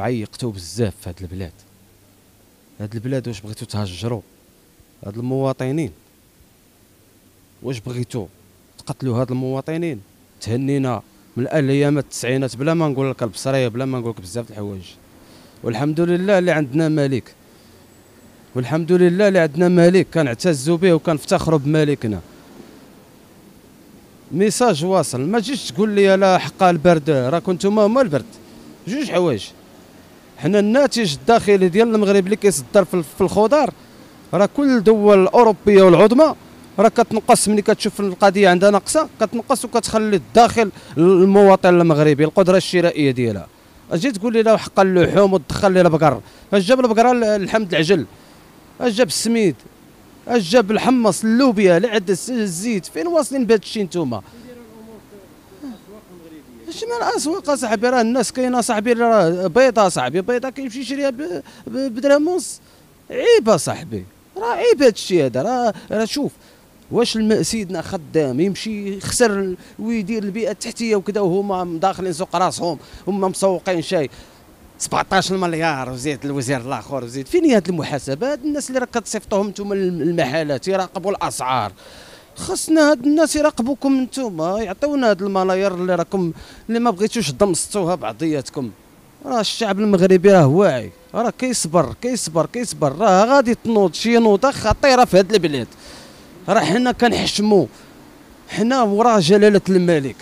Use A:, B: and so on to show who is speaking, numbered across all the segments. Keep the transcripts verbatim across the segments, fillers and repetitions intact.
A: عيقتوا بزاف في هاد البلاد. هاد البلاد واش بغيتو تهجروا هاد المواطنين؟ واش بغيتو تقتلوا هاد المواطنين؟ تهنينا من الايام التسعينات بلا ما نقول لك البصريه، بلا ما نقول لك بزاف د الحوايج. والحمد لله اللي عندنا ملك، والحمد لله اللي عندنا ملك كنعتزوا به وكنفتخروا بملكنا. ميساج واصل، ما تجيش تقول لي لا حق البرد، راه كنتم هما البرد. جوج حوايج، حنا الناتج الداخلي ديال المغرب اللي كيصدر في الخضار، راه كل الدول الاوروبيه والعظمى راه كتنقص. ملي كتشوف القضيه عندها ناقصه كتنقص وكتخلي الداخل المواطن المغربي القدره الشرائيه ديالها. اجي تقول لي لا حق اللحوم وتدخل لي البقر، اش جاب البقره؟ الحمد العجل. اش جاب السميد؟ اش جاب الحمص، اللوبيا، العدس، الزيت؟ فين واصلين بهذا الشيء نتوما؟ اش من الاسواق اصاحبي؟ راه الناس كاينه صاحبي، راه بيضه صاحبي، بيضه كيمشي يشريها بدرهم ونص. عيب اصاحبي، راه عيب هذا الشيء هذا. راه راه شوف، واش سيدنا خدام يمشي يخسر ويدير البيئه التحتيه وكذا وهما داخلين سوق راسهم، هما مسوقين شاي سبعطاش مليار وزيد الوزير الاخر وزيد؟ فين هي هذه المحاسبه؟ هاد الناس اللي راك كتصيفطوهم نتوما المحلات يراقبوا الاسعار، خصنا هاد الناس يراقبوكم نتوما، يعطيونا هاد الملايير اللي راكم اللي ما بغيتوش دمسطوها بعضياتكم. راه الشعب المغربي راه واعي، راه كيصبر كيصبر كيصبر، راه غادي تنوض شي نوضه خطيره في هاد البلاد. راه حنا كنحشموا، حنا ورا جلاله الملك،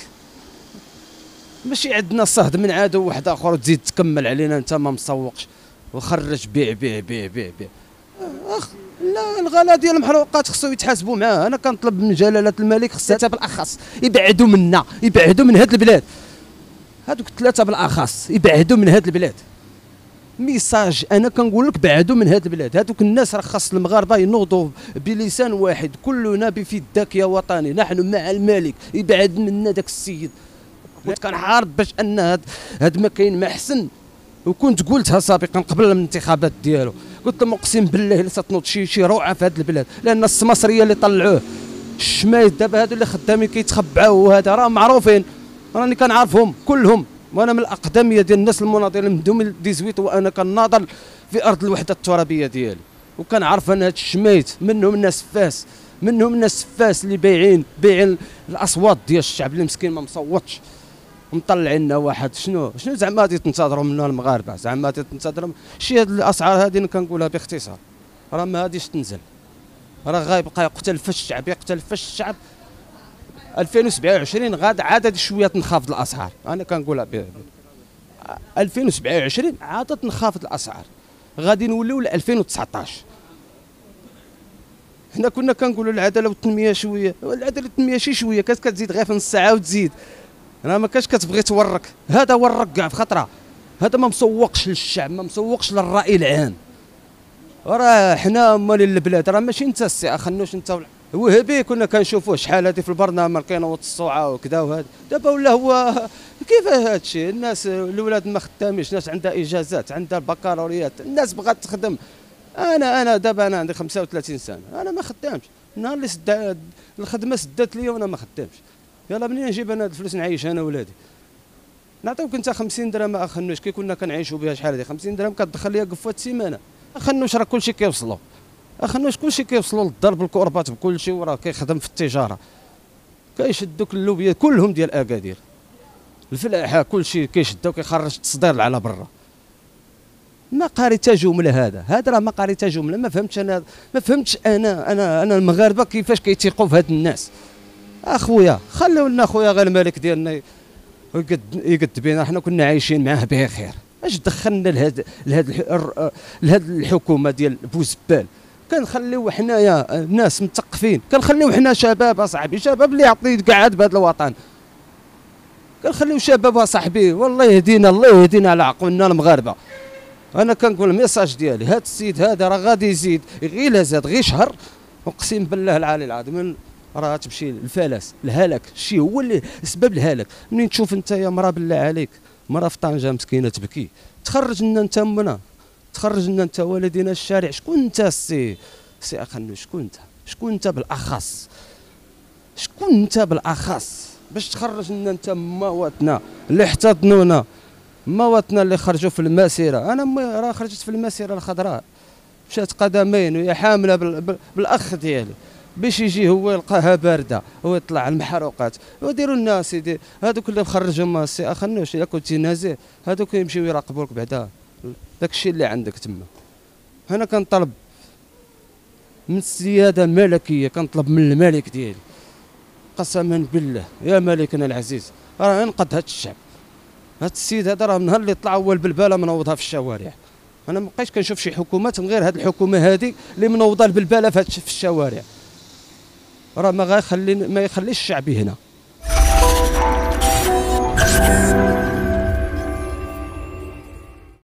A: ماشي عندنا صهد من عدو واحد اخر وتزيد تكمل علينا انت ما مسوقش وخرج بيع بيع بيع بيع بيع. اخ لا، الغلاء ديال المحروقات خصو يتحاسبوا معاه. انا كنطلب من جلاله الملك خصها بالاخص يبعدوا منا، يبعدوا من هاد البلاد، هادوك الثلاثه بالاخص يبعدوا من هاد البلاد. ميساج انا كنقول لك بعدوا من هاد البلاد. هادوك الناس راه خاص المغاربه ينوضوا بلسان واحد، كلنا بفداك يا وطني، نحن مع الملك، يبعد منا داك السيد. كنت كنحارب باش ان هاد هاد ما كاين ما احسن، وكنت قلتها سابقا قبل الانتخابات ديالو، قلت لهم اقسم بالله الا ستنوض شي شي روعه في هاد البلاد، لان السماسريه اللي طلعوه الشمايت دابا هادو اللي خدامين كيتخبعوا وهذا راه معروفين، راني كنعرفهم كلهم، وانا من الاقدميه ديال الناس المناضلين من ألفين وثمانية وانا كناضل في ارض الوحده الترابيه ديالي، وكنعرف ان هاد الشمايت منهم الناس فاس، منهم الناس فاس اللي بايعين بايعين الاصوات ديال الشعب اللي مسكين ما مصوتش، مطلعين لنا واحد. شنو شنو زعما غادي تنتظروا منا المغاربه؟ زعما غادي تنتظروا شي هاد الاسعار هذه؟ كنقولها باختصار راه ما غاديش تنزل، راه غيبقى يقتل في الشعب، يقتل في الشعب. ألفين وسبعة وعشرين غاد عاد شويه تنخفض الاسعار، انا كنقولها ب ألفين وسبعة وعشرين عاد تنخفض الاسعار، غادي نوليو ل ألفين وتسعطاش. حنا كنا كنقولوا العداله والتنميه شويه، العداله والتنميه شي شويه كانت كتزيد غير في نص ساعه وتزيد، راه ما كاش كتبغي تورك. هذا ورك كاع في خطره، هذا ما مسوقش للشعب، ما مسوقش للراي العام. راه حنا مال البلاد، راه ماشي انت السي اخنوش انت وهبي كنا كنشوفوه شحال هذه في البرنامج كينوض الصوعه وكذا وهذا، دابا ولا هو كيف هذا الشيء؟ الناس الاولاد ما خدامينش، الناس عندها اجازات، عندها البكالوريات، الناس بغات تخدم. انا انا دابا انا عندي خمسة وثلاثين سنه، انا ما خدامش، النهار اللي سد الخدمه سدات لي وانا ما خدامش، يلا منين نجيب انا الفلوس نعيش انا ولادي؟ نعطيوك انت خمسين درهم اخنوش كي كنا كنعيشوا بها شحال هذه؟ خمسين درهم كتدخل ليا قفوه سيمانه. اخنوش راه كلشي كيوصلوا، اخنوش كلشي كيوصلوا للضرب الكربات بكلشي، وراه كيخدم في التجاره، كيشدوك اللوبيا كلهم ديال اكادير، الفلاحه كلشي كيشدو كيخرج التصدير على برا. ما قريتها جمله، هذا هذا راه ما قريتها جمله، ما فهمتش انا، ما فهمتش انا انا انا المغاربه كيفاش كيتيقوا في هاد الناس. اخويا خليو لنا اخويا غير الملك ديالنا يقد يقد بينا، حنا كنا عايشين معاه بخير. اش دخلنا لهاد لهاد لهاد الحكومه ديال بوزبال؟ كنخليو حنايا ناس مثقفين، كنخليو حنا شباب اصاحبي، شباب اللي يعطي قعاد بهذا الوطن، كنخليو شباب اصاحبي، والله يهدينا الله يهدينا على عقولنا المغاربه. انا كنقول الميساج ديالي، هذا السيد هذا راه غادي يزيد، غير زاد غير شهر اقسم بالله العلي العظيم راه تمشي الفلس الهلاك، الشيء هو اللي سبب الهلاك. منين تشوف انت يا مرا بالله عليك، مرا في طنجه مسكينه تبكي، تخرج لنا انت منا، تخرج لنا انت والدينا الشارع. شكون انت السي سي اخنو؟ شكون انت؟ شكون انت بالاخص؟ شكون انت بالاخص باش تخرج لنا انت مواتنا اللي احتضنونا مواطننا اللي خرجوا في المسيره، انا راه خرجت في المسيره الخضراء، مشات قدمين وهي حامله بالاخ ديالي باش يجي هو يلقاها بارده ويطلع المحروقات. وديروا الناس سيدي هذوك اللي مخرجهم السي اخنوش، الا كنتي نازيه هذوك يمشيو يراقبوك بعدا داك الشيء اللي عندك تما. انا كنطلب من السياده الملكيه، كنطلب من الملك ديالي قسما بالله يا ملكنا العزيز راه ينقذ هذا الشعب. هذا السيد هذا راه نهار اللي طلع هو البلباله منوضها في الشوارع. انا ما بقيتش كنشوف شي حكومات غير هذه الحكومه هذه اللي منوضه البلباله في الشوارع. راه ما غيخلي ما يخليش الشعب هنا.